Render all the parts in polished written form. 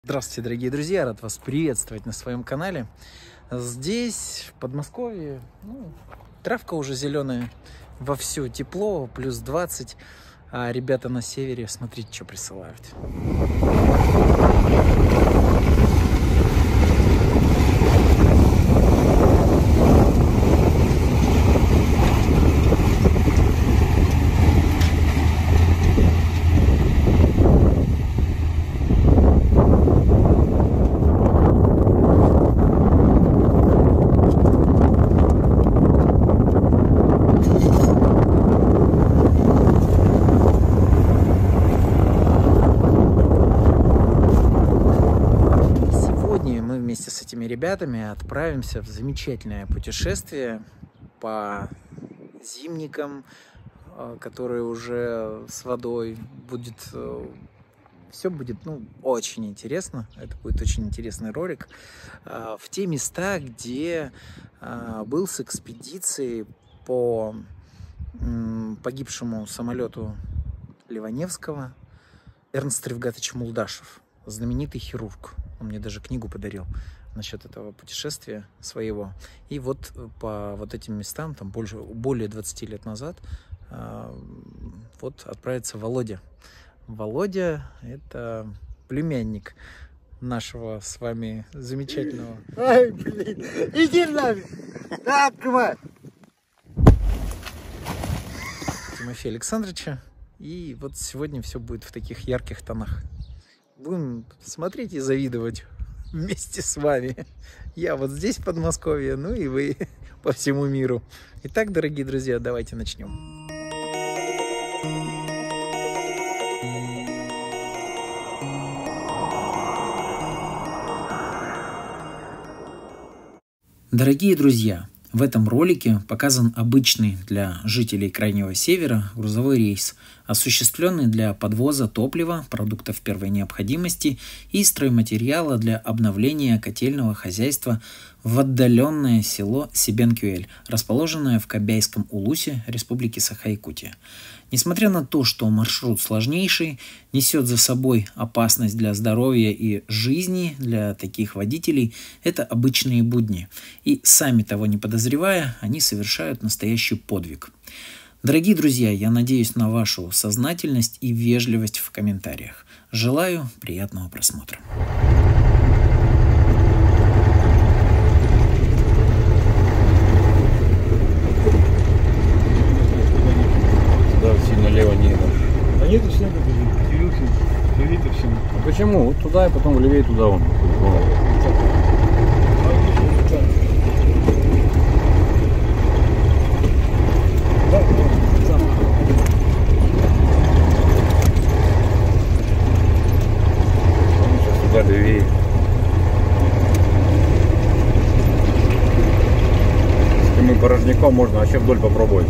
Здравствуйте, дорогие друзья! Рад вас приветствовать на своем канале. Здесь, в Подмосковье, травка уже зеленая, вовсю тепло, плюс 20. А ребята на севере, смотрите, что присылают. Вместе с этими ребятами отправимся в замечательное путешествие по зимникам, которые уже с водой. Все будет очень интересно. Это будет очень интересный ролик. В те места, где был с экспедицией по погибшему самолету Ливаневского Эрнст Ревгатович Мулдашев, знаменитый хирург. Он мне даже книгу подарил насчет этого путешествия своего. И вот по вот этим местам, там более 20 лет назад, вот отправится Володя. Володя – это племянник нашего с вами замечательного... Ай, блин, иди нафиг! Да, открывай! Тимофея Александровича. И вот сегодня все будет в таких ярких тонах. Будем смотреть и завидовать вместе с вами. Я вот здесь, в Подмосковье, ну и вы по всему миру. Итак, дорогие друзья, давайте начнем. Дорогие друзья, в этом ролике показан обычный для жителей Крайнего Севера грузовой рейс, осуществленный для подвоза топлива, продуктов первой необходимости и стройматериала для обновления котельного хозяйства в отдаленное село Себен-Кюэль, расположенное в Кобяйском улусе Республики Саха-Якутия. Несмотря на то, что маршрут сложнейший, несет за собой опасность для здоровья и жизни для таких водителей, это обычные будни. И сами того не подозревая, они совершают настоящий подвиг. Дорогие друзья, я надеюсь на вашу сознательность и вежливость в комментариях. Желаю приятного просмотра. Сильно лево не идем. А нету снега, все видно всем. А почему? Вот туда и потом левее туда он. Сейчас туда левее. Если мы порожняком, можно вообще вдоль попробовать.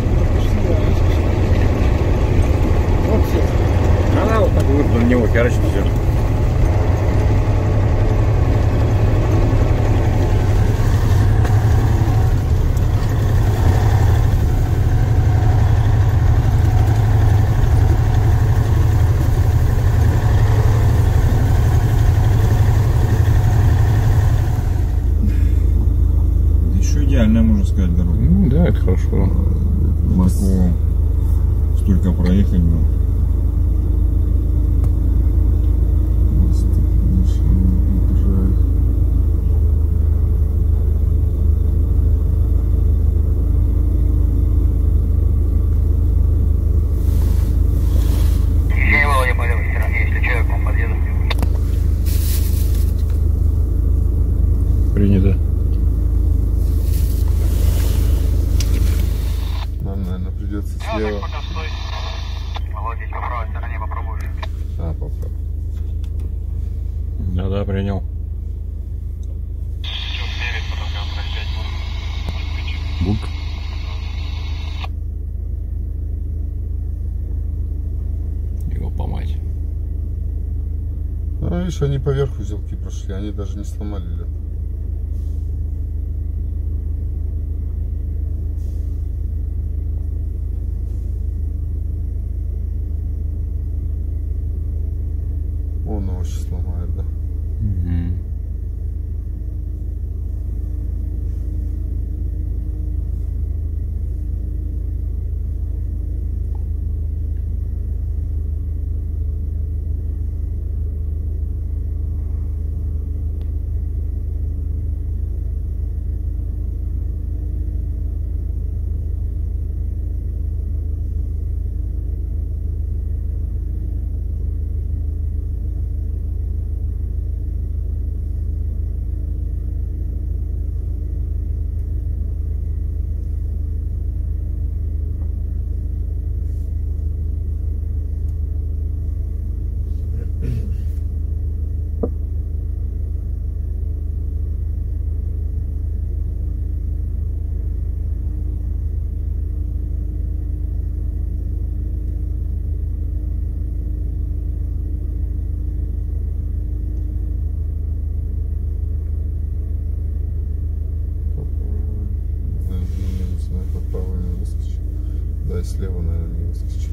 Вот все. Она вот так вдоль него херачит все. Еще идеальная, можно сказать, дорога. Ну да, это хорошо. В Москву столько проехали, но... Принято. Нам, наверное, придется слева. Володя, по правой стороне попробуешь. А, попробуй. Да, принял. Чуть вперед, потом как 5 Бук. Его помать. Ну, видишь, они поверх узелки прошли, они даже не сломали лед. Он его сейчас сломает, да? и слева, наверное, не выскочит.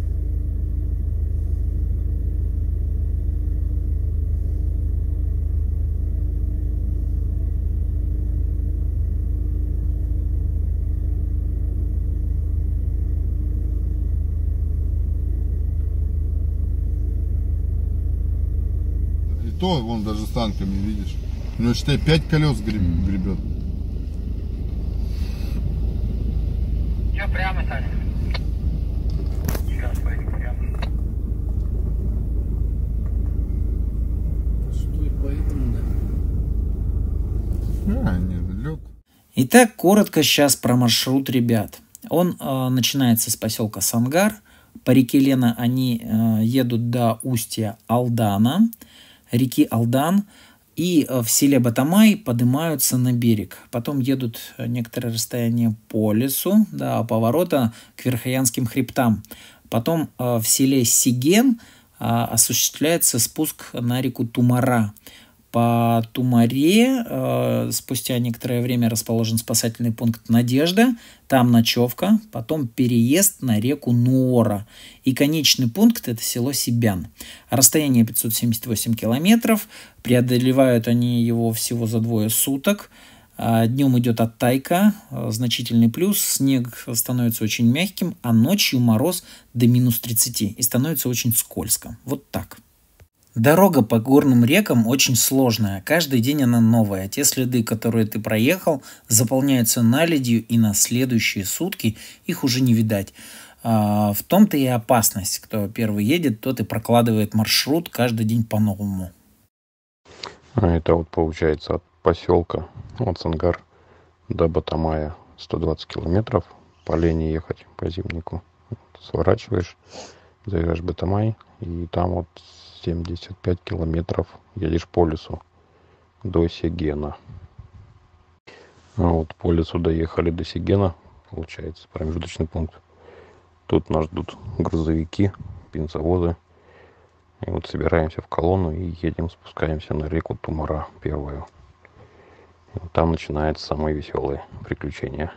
И то, вон даже с танками, видишь. Ну, считай, 5 колес гребет. Все прямо, Саня. Сейчас пойду прямо. Стой, поэтому, да. Нет, лед. Итак, коротко сейчас про маршрут ребят. Он начинается с поселка Сангар. По реке Лена они едут до устья Алдана, реки Алдан. И в селе Батамай поднимаются на берег. Потом едут некоторое расстояние по лесу, до поворота к Верхоянским хребтам. Потом в селе Сиген осуществляется спуск на реку Тумара. По Тумаре спустя некоторое время расположен спасательный пункт «Надежда». Там ночевка, потом переезд на реку Нуора. И конечный пункт – это село Сибян. Расстояние 578 километров. Преодолевают они его всего за 2 суток. Днем идет оттайка, значительный плюс. Снег становится очень мягким, а ночью мороз до минус 30. И становится очень скользко. Вот так. Дорога по горным рекам очень сложная. Каждый день она новая. Те следы, которые ты проехал, заполняются наледью, и на следующие сутки их уже не видать. В том-то и опасность. Кто первый едет, тот и прокладывает маршрут каждый день по-новому. Это вот получается от поселка, от Сангар до Батамая 120 километров. По Лене ехать по зимнику. Сворачиваешь, заезжаешь в Батамай, и там вот 75 километров едешь по лесу до Сигена. Вот по лесу доехали до Сигена, получается промежуточный пункт. Тут нас ждут грузовики, бензовозы. И вот собираемся в колонну и едем, спускаемся на реку Тумара первую. И вот там начинается самое веселое приключение.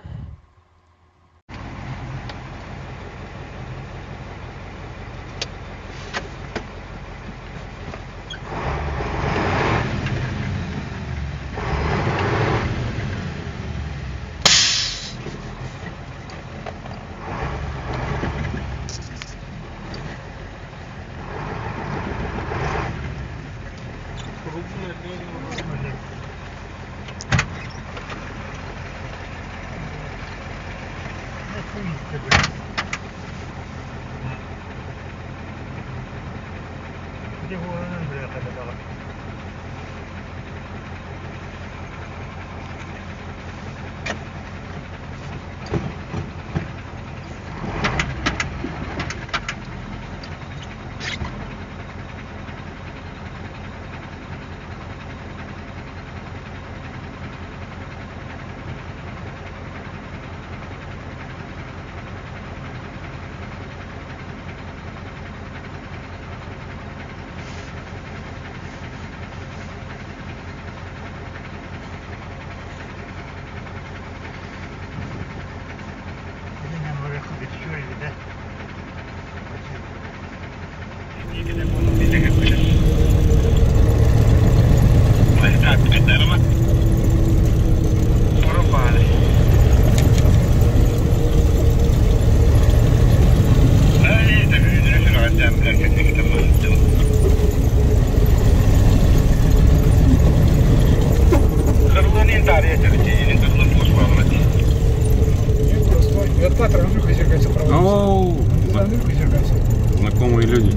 Знакомые люди.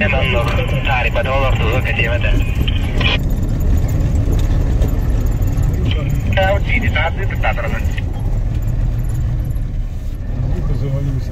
Завалился.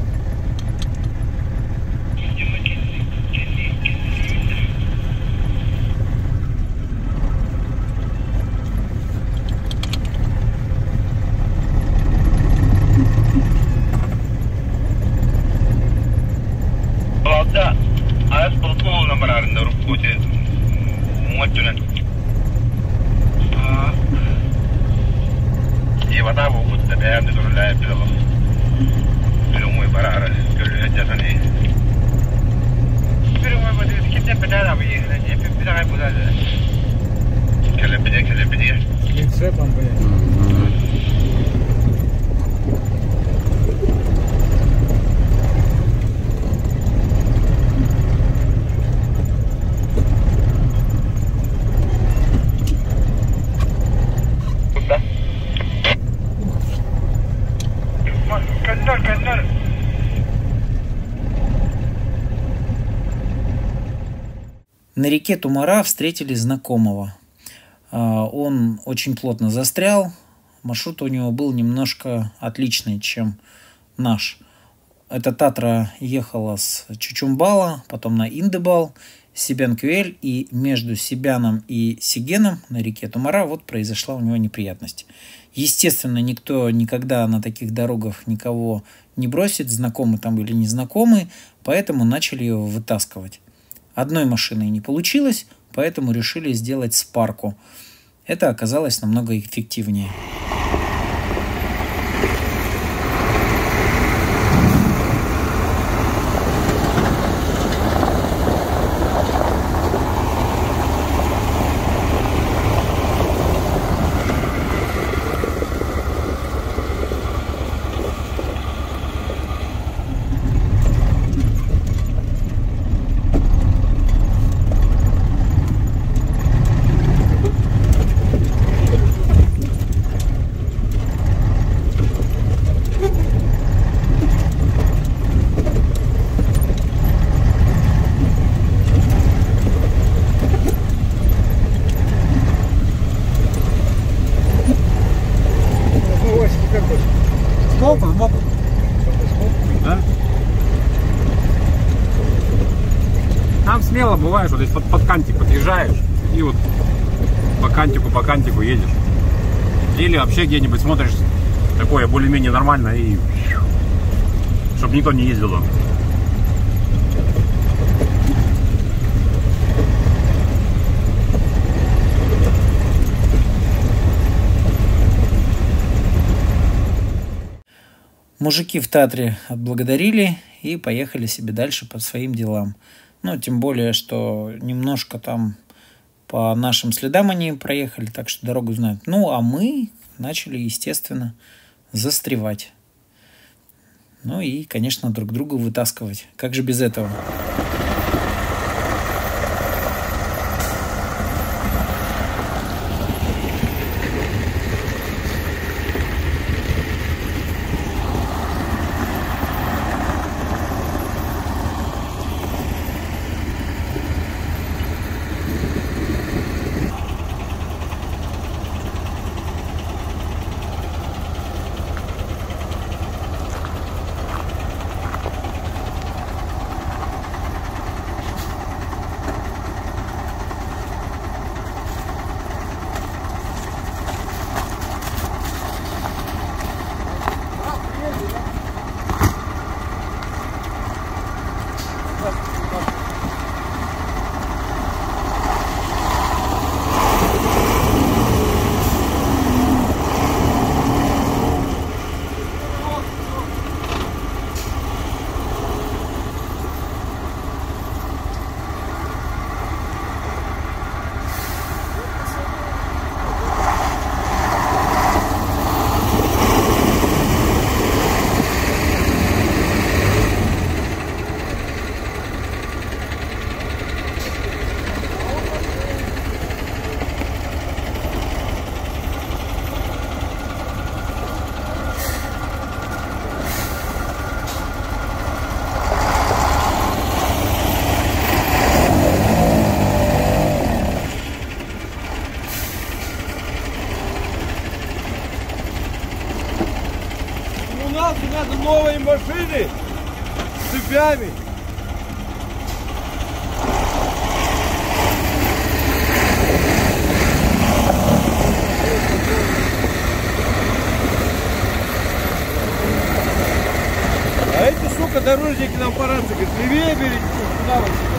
И вода будет добавляет прямой Barara, kerja ni. Pero mau buat kita pedal apa ya? Ni pedal apa dah? Kalau pedal. Прицепом, блядь. Kendal. На реке Тумара встретили знакомого. Он очень плотно застрял. Маршрут у него был немножко отличный, чем наш. Эта Татра ехала с Чучумбала, потом на Индебал, Сибян-Кюэль, и между Сибяном и Сигеном на реке Тумара вот произошла у него неприятность. Естественно, никто никогда на таких дорогах никого не бросит, знакомый там или незнакомый, поэтому начали его вытаскивать. Одной машиной не получилось, поэтому решили сделать спарку. Это оказалось намного эффективнее. Да? Там смело бываешь, вот здесь под кантик подъезжаешь и вот по кантику едешь. Или вообще где-нибудь смотришь такое более-менее нормально и чтобы никто не ездил. Мужики в Татре отблагодарили и поехали себе дальше по своим делам. Ну, тем более, что немножко там по нашим следам они проехали, так что дорогу знают. Ну, а мы начали, естественно, застревать. Ну и, конечно, друг друга вытаскивать. Как же без этого? Надо новые машины с цепями. А эти, сука, дорожники нам по рации говорят, левее берите, куда вы сюда?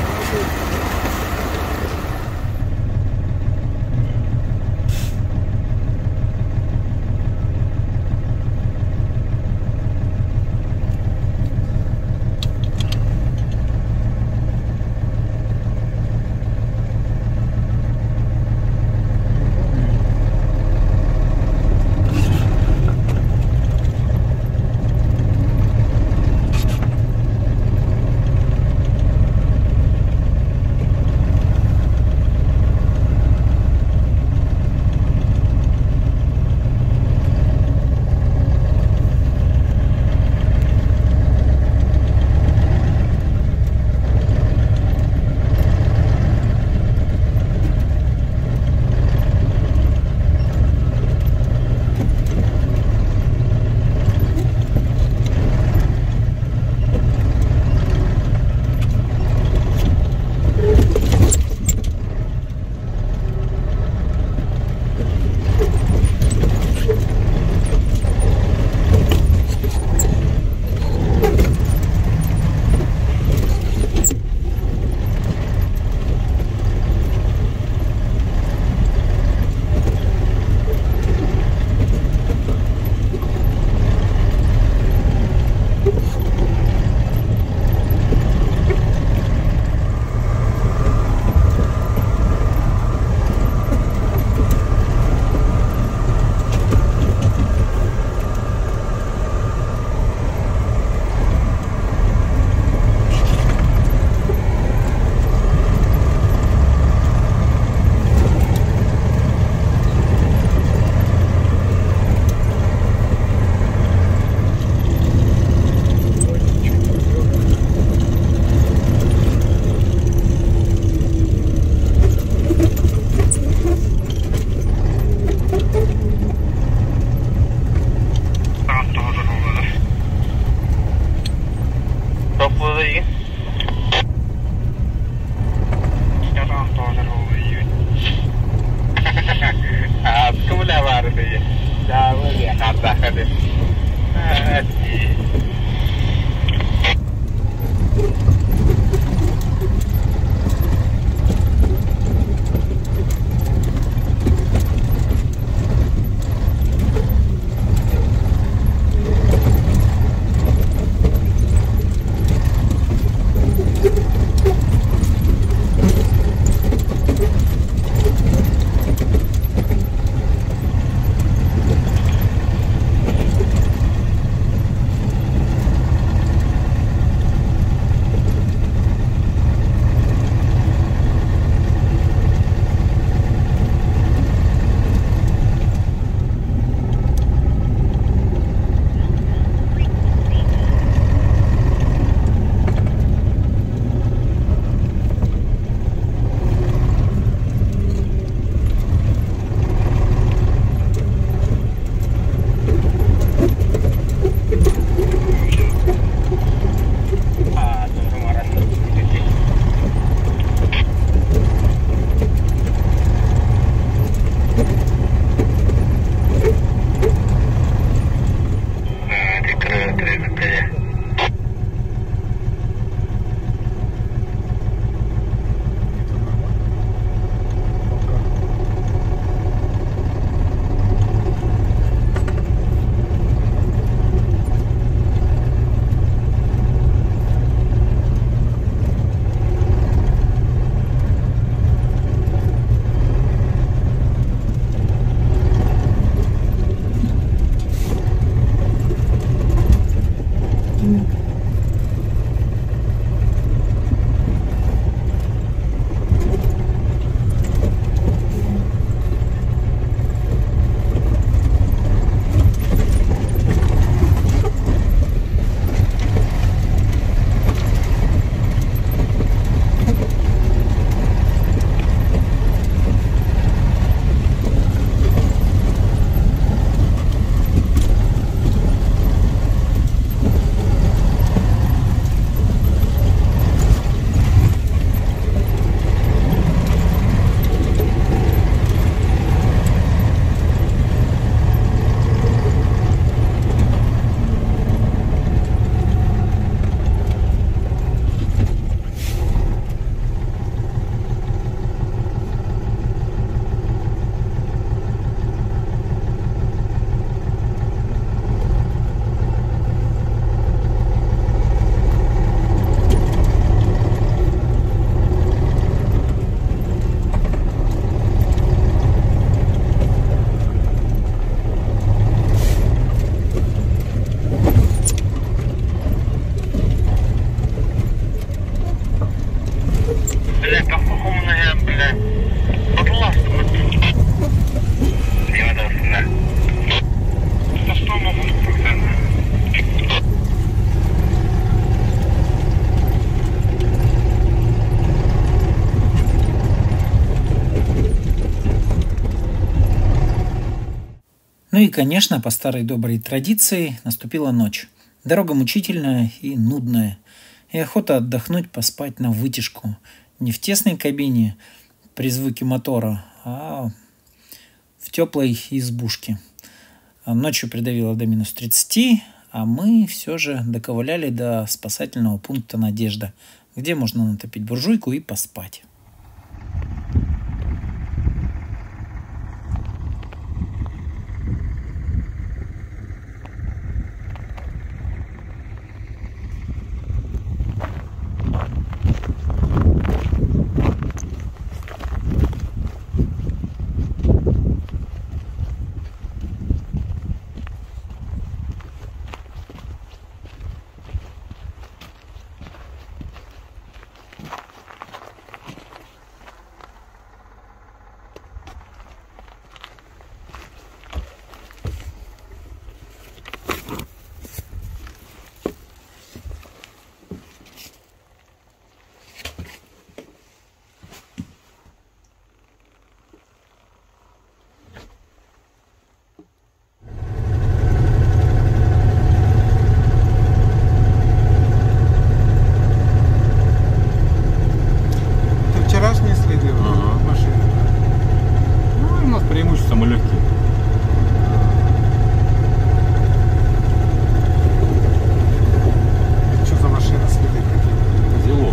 Ну и, конечно, по старой доброй традиции наступила ночь. Дорога мучительная и нудная. И охота отдохнуть, поспать на вытяжку. Не в тесной кабине при звуке мотора, а в теплой избушке. Ночью придавило до минус 30, а мы все же доковыляли до спасательного пункта «Надежда», где можно натопить буржуйку и поспать. Преимущество мы легкие. Что за машина, следы какие-то? Зелок.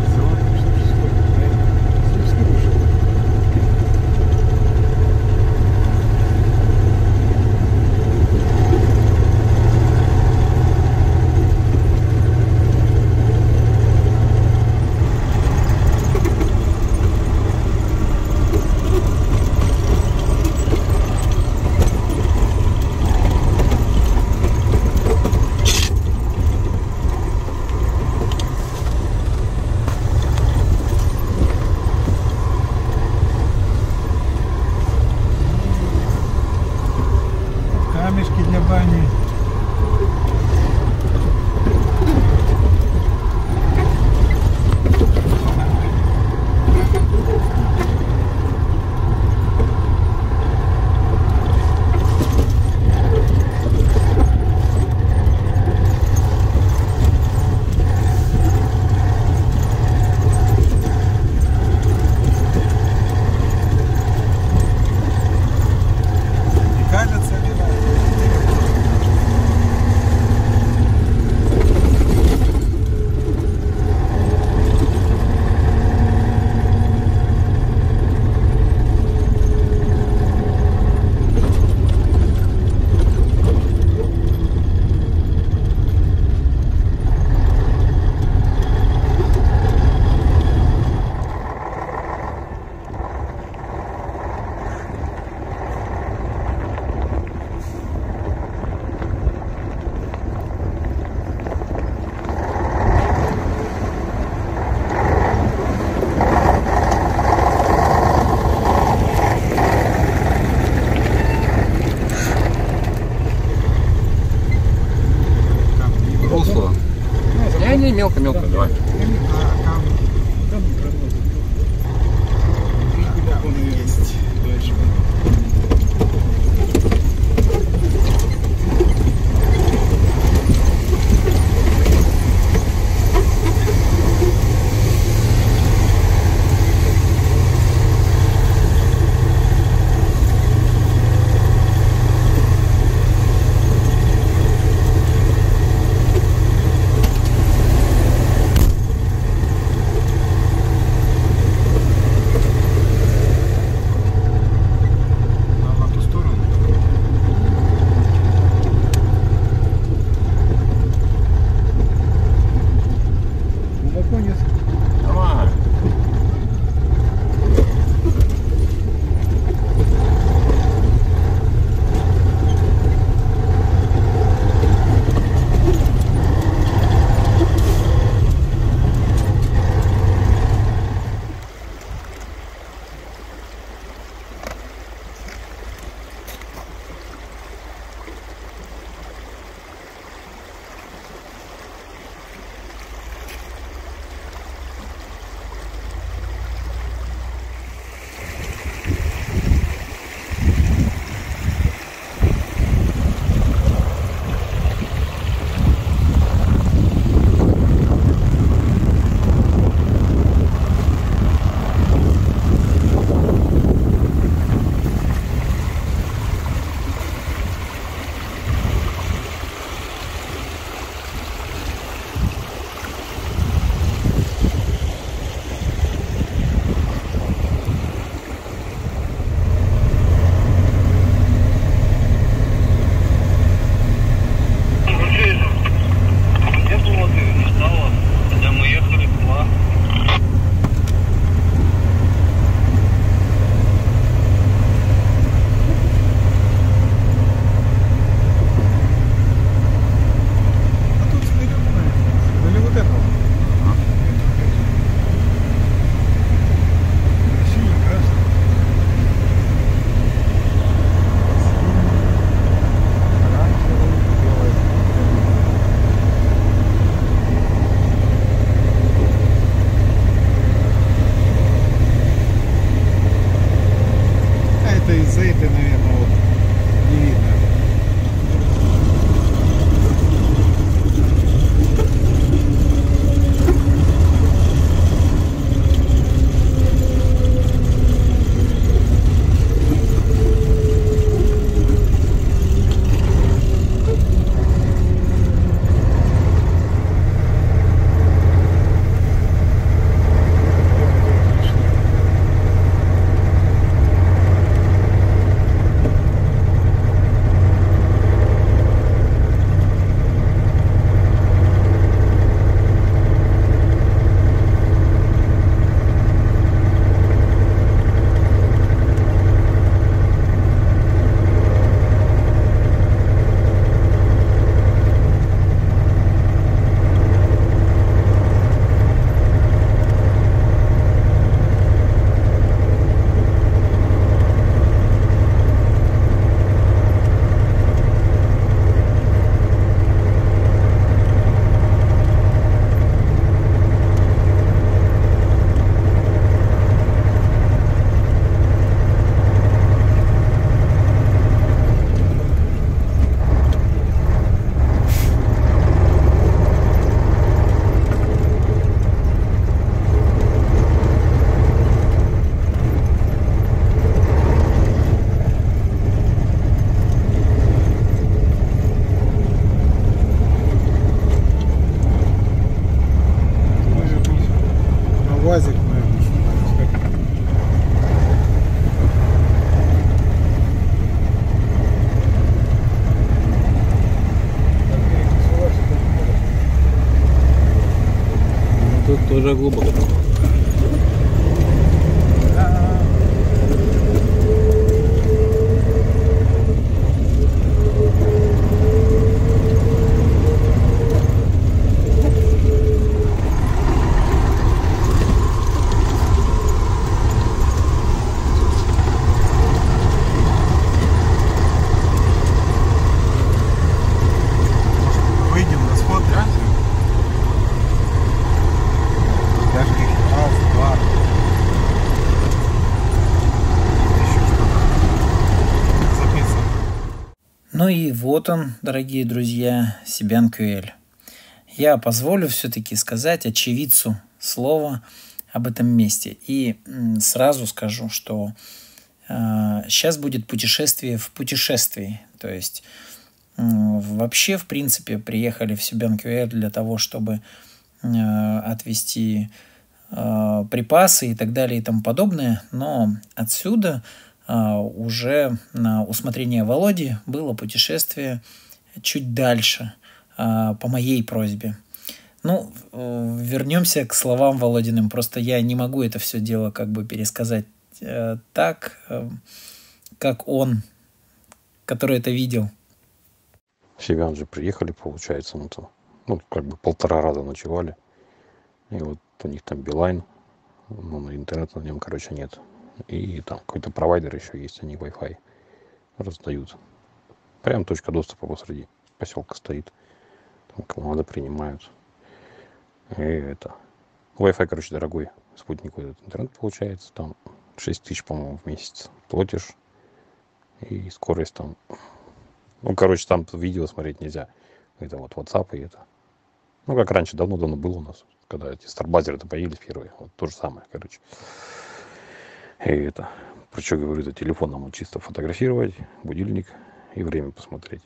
Камешки для бани. Не кажется ли вам? Полслова. Не, мелко-мелко, давай. Есть. тебе, наверное, вот не видно. УАЗик, наверное. Тут тоже глубоко. Выйдем на сход, да? Даже раз, два. Еще что-то записано. Ну и вот он, дорогие друзья, Сибянк-Юэль. Я позволю все-таки сказать очевидцу слова об этом месте. И сразу скажу, что сейчас будет путешествие в путешествии. То есть вообще, в принципе, приехали в Сибянк-Юэль для того, чтобы отвезти припасы и так далее и тому подобное. Но отсюда уже на усмотрение Володи было путешествие чуть дальше, по моей просьбе. Ну, вернемся к словам Володиным. Просто я не могу это все дело как бы пересказать так, как он, который это видел. В Сибян же приехали, получается, как бы 1,5 раза ночевали. И вот у них там Билайн, интернета на нем, короче, нет. И там какой-то провайдер еще есть, они Wi-Fi раздают. Прям точка доступа посреди поселка стоит. Там кому надо принимают. И это. Wi-Fi, короче, дорогой. Спутниковый этот интернет получается. Там 6 тысяч, по-моему, в месяц платишь. И скорость там... короче, там видео смотреть нельзя. Это вот WhatsApp и это. Как раньше, давно-давно было у нас. Когда эти старбазеры-то появились первые. Вот то же самое, короче. И это. Про что говорю, это телефоном чисто фотографировать, будильник и время посмотреть.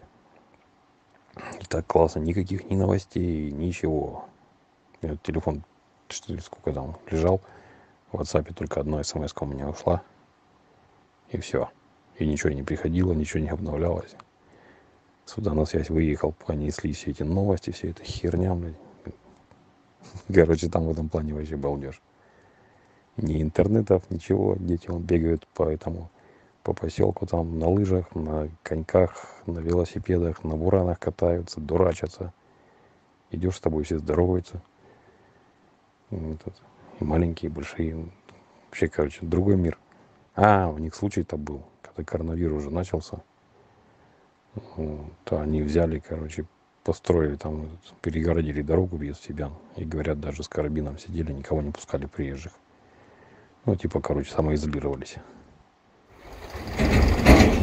И так классно, никаких ни новостей, ничего. Этот телефон, сколько там лежал, в WhatsApp только одна смс-ка у меня ушла. И все. И ничего не приходило, ничего не обновлялось. Сюда на связь выехал, понесли все эти новости, все эта херня, блядь. Короче, там в этом плане вообще балдеж. Ни интернетов, ничего. Дети бегают по поселку там на лыжах, на коньках, на велосипедах, на буранах катаются, дурачатся. Идешь, с тобой все здороваются. И маленькие, и большие. Вообще, короче, другой мир. У них случай-то был, когда коронавирус уже начался. То они взяли, короче, построили там, перегородили дорогу без Сибян. И, говорят, даже с карабином сидели, никого не пускали приезжих. Самоизолировались.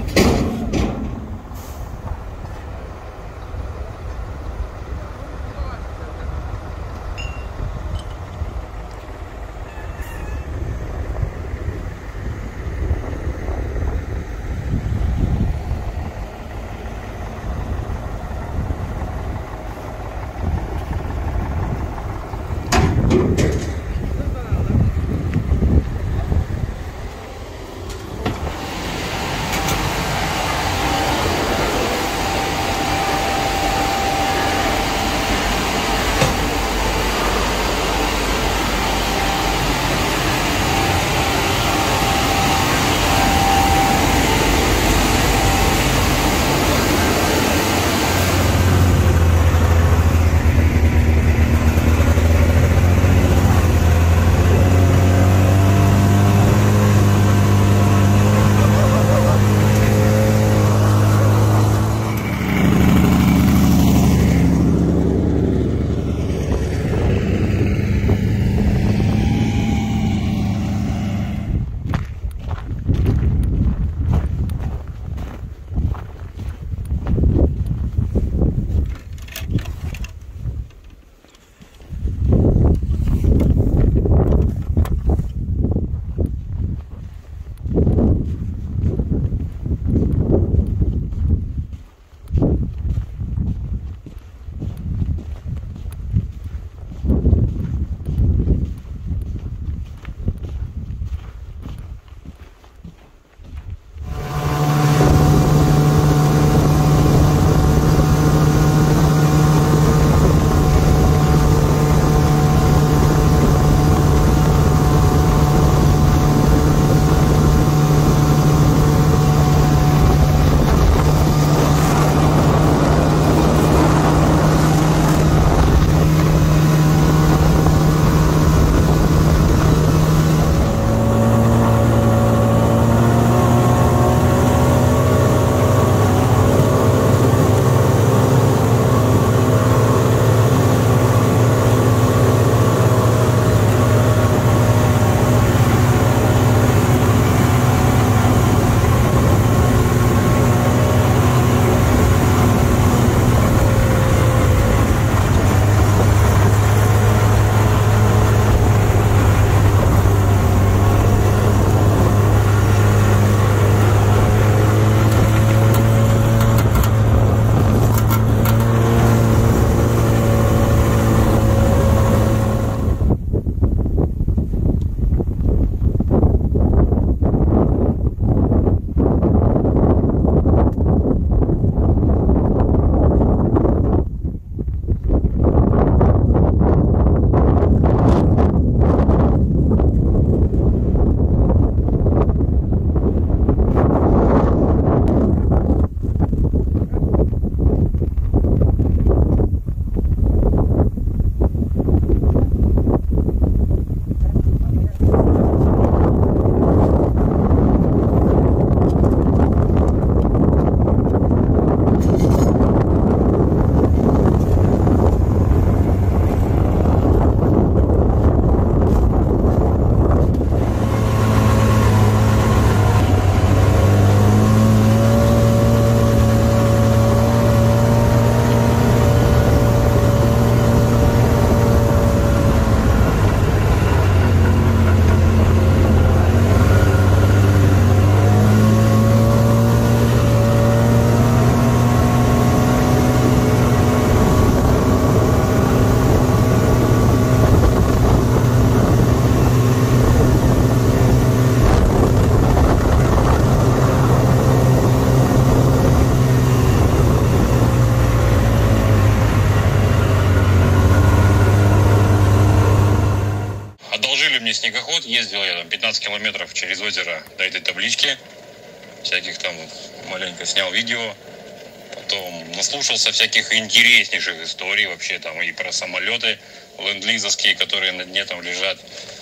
15 километров через озеро до этой таблички. Всяких там маленько снял видео. Потом наслушался всяких интереснейших историй вообще там и про самолеты ленд-лизовские, которые на дне там лежат.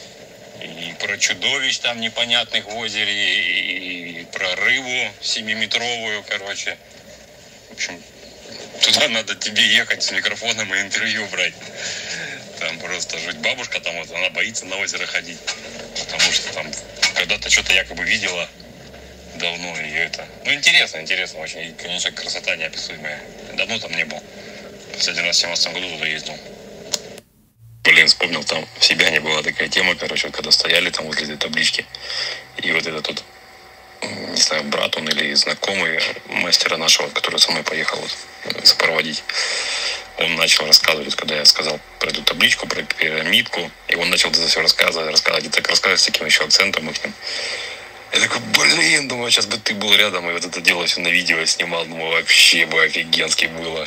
И про чудовищ там непонятных в озере, и про рыбу 7-метровую, короче. В общем, туда надо тебе ехать с микрофоном и интервью брать. Там просто жить. Бабушка там вот, она боится на озеро ходить. Потому что там когда-то что-то якобы видела давно. И это. Ну, интересно очень. И, конечно, красота неописуемая. Давно там не был. Последний раз в 17 году туда ездил. Блин, вспомнил, там в Себяне была такая тема, короче, когда стояли там возле этой таблички. И вот этот тут, не знаю, брат он или знакомый мастера нашего, который со мной поехал вот, сопроводить. Он начал рассказывать, когда я сказал про эту табличку, про пирамидку. И он начал это все рассказывать, и так рассказывать с таким еще акцентом их. Я такой, блин, думаю, сейчас бы ты был рядом и вот это дело все на видео снимал. Думаю, вообще бы офигенски было.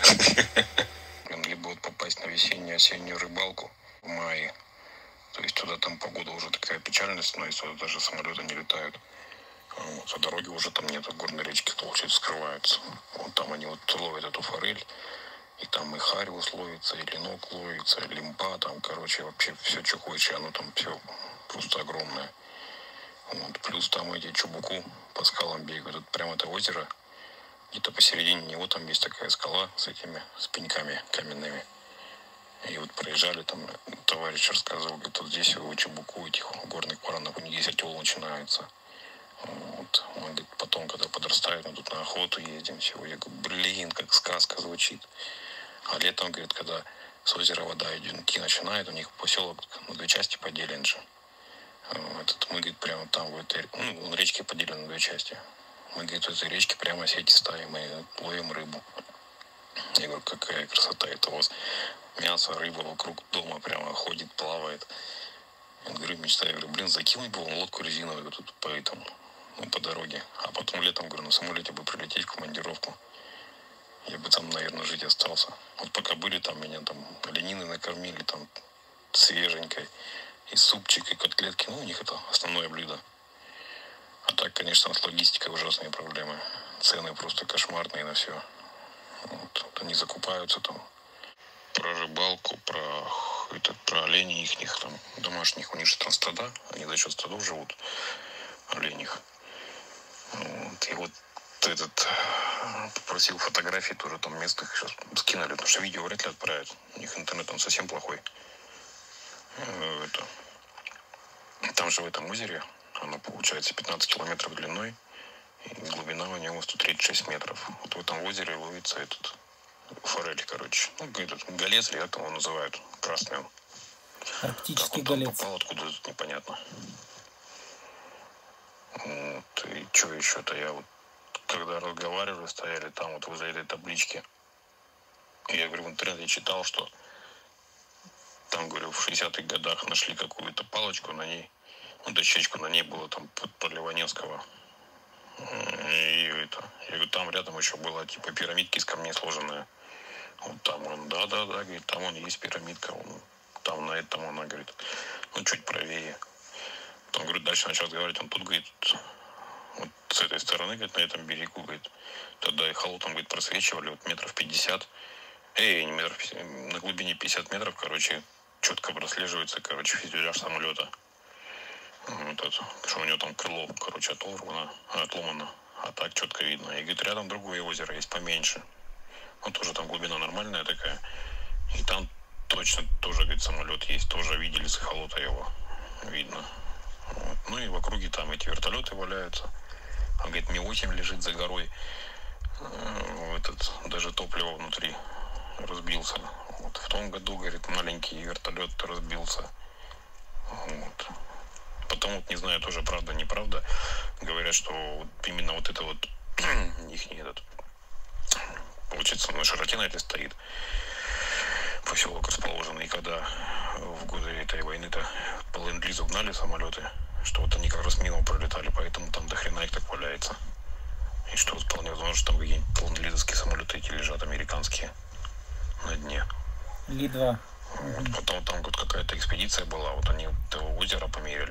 Либо вот попасть на весеннюю-осеннюю рыбалку в мае. То есть туда там погода уже такая печальная становится, туда даже самолеты не летают. Вот, а дороги уже там нет, горные речки, получается, скрываются. Вот там они вот ловят эту форель. И там и хариус ловится, и ленок ловится, и лимпа, там, короче, вообще все, что хочешь, оно там все просто огромное. Вот. Плюс там эти чубуку по скалам бегают. Вот прямо это озеро, где-то посередине него там есть такая скала с этими, с пеньками каменными. И вот проезжали, там товарищ рассказывал, говорит, вот здесь у чубуку этих горных баранов, у них здесь отел начинается. Вот. Он говорит, потом, когда подрастает, мы тут на охоту ездим, все. Я говорю, блин, как сказка звучит. А летом, говорит, когда с озера вода идти начинает, у них поселок на 2 части поделен же. Мы, говорит, прямо там, в этой, речке поделены на 2 части. Мы, говорит, в этой речке прямо сети ставим и ловим рыбу. Я говорю, какая красота, это у вас мясо, рыба вокруг дома прямо ходит, плавает. Я говорю, мечтаю, я говорю, блин, закинуть было на лодку резиновую тут по этому, по дороге. А потом летом, говорю, на самолете бы прилететь в командировку. Я бы там, наверное, жить остался. Вот пока были там, меня там оленины накормили там свеженькой. И супчик, и котлетки. У них это основное блюдо. А так, конечно, с логистикой ужасные проблемы. Цены просто кошмарные на все. Вот они закупаются там. Про рыбалку, про оленей их там домашних. У них же там стада. Они за счет стадов живут. Оленях. Вот. И вот этот попросил фотографии тоже там местных. Сейчас скинули, потому что видео вряд ли отправят. У них интернет там совсем плохой. Там же в этом озере оно получается 15 километров длиной, и глубина у него 136 метров. Вот в этом озере ловится этот форель, короче. Этот голец, или как его называют, красный он. Арктический как он голец. Попал, откуда тут непонятно. Вот. И что еще-то я вот, когда разговаривали, стояли там вот возле этой таблички, и я говорю, в интернете читал, что там, говорю, в 60-х годах нашли какую-то палочку, на ней, дощечку, на ней было там под Ливаневского. И это, я говорю, там рядом еще была типа пирамидки из камней сложенная. Вот там он, да, говорит, там он есть пирамидка, там на этом она, говорит, чуть правее. Потом, говорит, дальше начал говорить, он тут, говорит, вот с этой стороны, говорит, на этом берегу, говорит, тогда и холодом, говорит, просвечивали вот метров 50, не метров 50, на глубине 50 метров, короче, четко прослеживается, короче, фюзеляж самолета. Вот это, что у него там крыло, короче, отломано, а так четко видно. И, говорит, рядом другое озеро есть поменьше. Вот тоже там глубина нормальная такая. И там точно тоже, говорит, самолет есть, тоже видели с эхолота его, видно. Вот. И в округе там эти вертолеты валяются. Он говорит, Ми-8 лежит за горой. Даже топливо внутри разбился. Вот. В том году, говорит, маленький вертолет разбился. Вот. Потом, вот, не знаю, тоже правда, неправда, говорят, что вот именно вот это вот их не этот, получается, на широте на этой стоит поселок расположенный. И когда в годы этой войны-то по ленд-лизу гнали самолеты, что вот они как раз мимо пролетали, поэтому там до хрена их так валяется. И что вполне возможно, что там какие-нибудь ленд-лизовские самолеты эти лежат, американские, на дне. Ли-2. Вот. Потом там вот какая-то экспедиция была, вот они вот этого озера померили,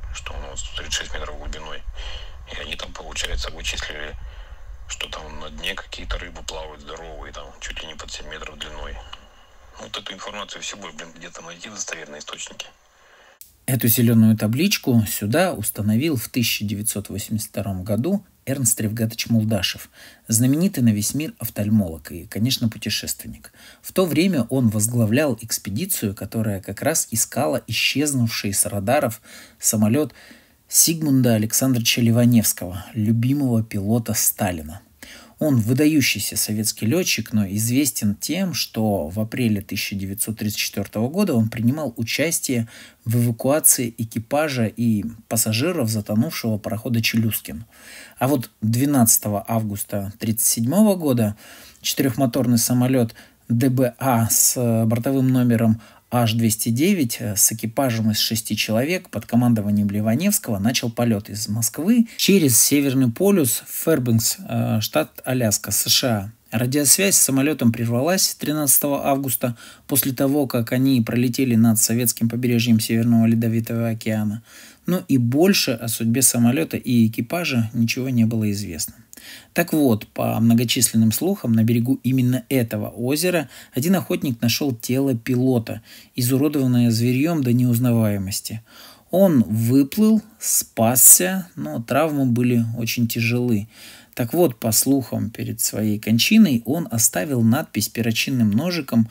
что он 36 метров глубиной. И они там, получается, вычислили, что там на дне какие-то рыбы плавают здоровые, там чуть ли не под 7 метров длиной. Вот эту информацию все будет, где-то найти достоверные источники. Эту зеленую табличку сюда установил в 1982 году Эрнст Ревгатович Мулдашев, знаменитый на весь мир офтальмолог и, конечно, путешественник. В то время он возглавлял экспедицию, которая как раз искала исчезнувший с радаров самолет Зигмунда Александровича Ливаневского, любимого пилота Сталина. Он выдающийся советский летчик, но известен тем, что в апреле 1934 года он принимал участие в эвакуации экипажа и пассажиров затонувшего парохода «Челюскин». А вот 12 августа 1937 года четырехмоторный самолет ДБА с бортовым номером H-209 с экипажем из 6 человек под командованием Ливаневского начал полет из Москвы через Северный полюс в Фэрбенкс, штат Аляска, США. Радиосвязь с самолетом прервалась 13 августа после того, как они пролетели над советским побережьем Северного Ледовитого океана. Ну и больше о судьбе самолета и экипажа ничего не было известно. Так вот, по многочисленным слухам, на берегу именно этого озера один охотник нашел тело пилота, изуродованное зверьем до неузнаваемости. Он выплыл, спасся, но травмы были очень тяжелы. Так вот, по слухам, перед своей кончиной он оставил надпись перочинным ножиком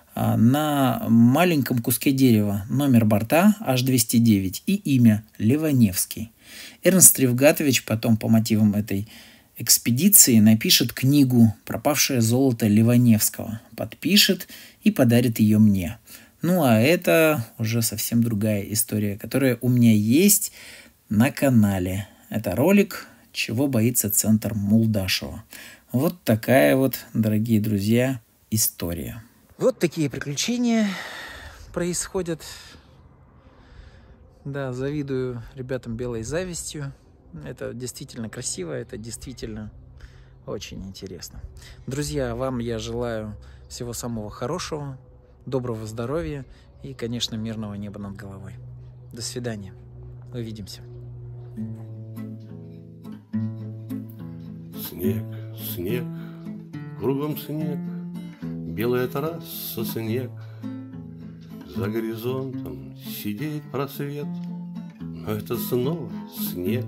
на маленьком куске дерева, номер борта H-209 и имя Ливаневский. Эрнст Ревгатович потом по мотивам этой экспедиции напишет книгу «Пропавшее золото Ливаневского», подпишет и подарит ее мне. Ну а это уже совсем другая история, которая у меня есть на канале. Это ролик «Чего боится центр Мулдашева». Вот такая вот, дорогие друзья, история. Вот такие приключения происходят. Да, завидую ребятам белой завистью. Это действительно красиво, это действительно очень интересно. Друзья, вам я желаю всего самого хорошего, доброго здоровья и, конечно, мирного неба над головой. До свидания. Увидимся. Снег, снег, кругом снег, белая трасса, снег. За горизонтом сидит просвет, но это снова снег.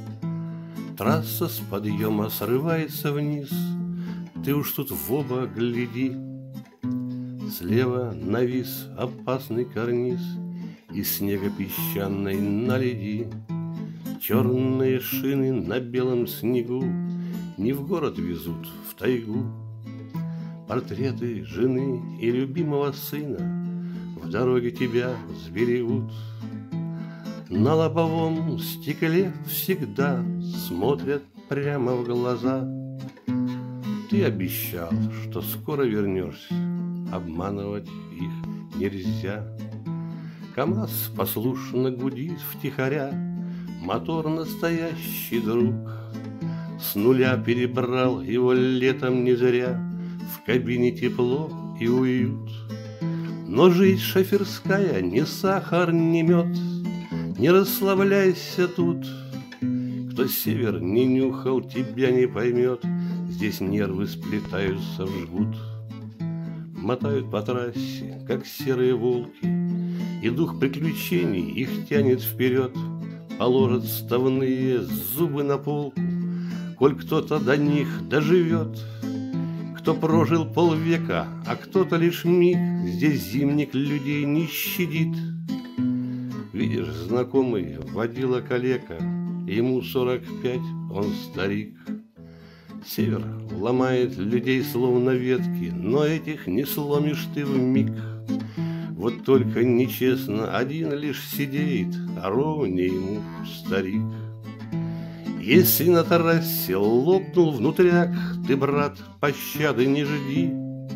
Трасса с подъема срывается вниз, ты уж тут в оба гляди. Слева навис опасный карниз из снега песчаной наледи. Черные шины на белом снегу не в город везут, в тайгу. Портреты жены и любимого сына в дороге тебя сберегут. На лобовом стекле всегда смотрят прямо в глаза. Ты обещал, что скоро вернешься, обманывать их нельзя. КамАЗ послушно гудит втихаря, мотор настоящий друг. С нуля перебрал его летом не зря, в кабине тепло и уют. Но жизнь шоферская не сахар, не мед, не расслабляйся тут. Кто север не нюхал, тебя не поймет, здесь нервы сплетаются в жгут. Мотают по трассе, как серые волки, и дух приключений их тянет вперед. Положат вставные зубы на полку, коль кто-то до них доживет. Кто прожил полвека, а кто-то лишь миг, здесь зимник людей не щадит. Видишь, знакомый водила калека, ему 45, он старик. Север ломает людей словно ветки, но этих не сломишь ты вмиг. Вот только нечестно один лишь сидеет, а ровнее ему старик. Если на трассе лопнул внутряк, ты, брат, пощады не жди.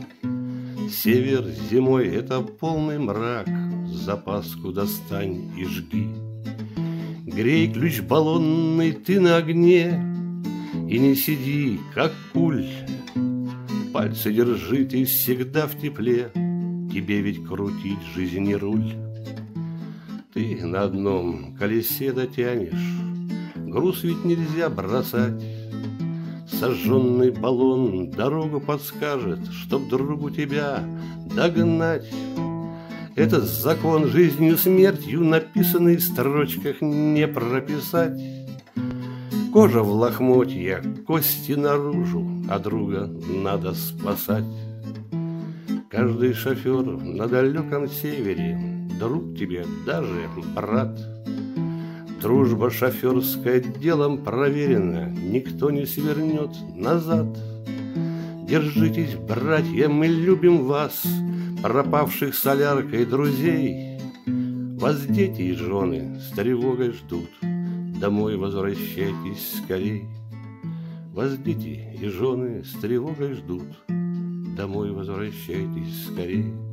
Север зимой — это полный мрак, запаску достань и жги. Грей ключ баллонный ты на огне и не сиди, как куль. Пальцы держи ты всегда в тепле, тебе ведь крутить жизни руль. Ты ты на одном колесе дотянешь, груз ведь нельзя бросать. Сожженный баллон дорогу подскажет, чтоб другу тебя догнать. Этот закон жизнью смертью, написанный в строчках, не прописать. Кожа в лохмотья, кости наружу, а друга надо спасать. Каждый шофер на далеком севере друг тебе даже брат. Дружба шоферская делом проверена, никто не свернет назад. Держитесь, братья, мы любим вас, пропавших соляркой друзей. Вас дети и жены с тревогой ждут, домой возвращайтесь скорей. Вас дети и жены с тревогой ждут, домой возвращайтесь скорей.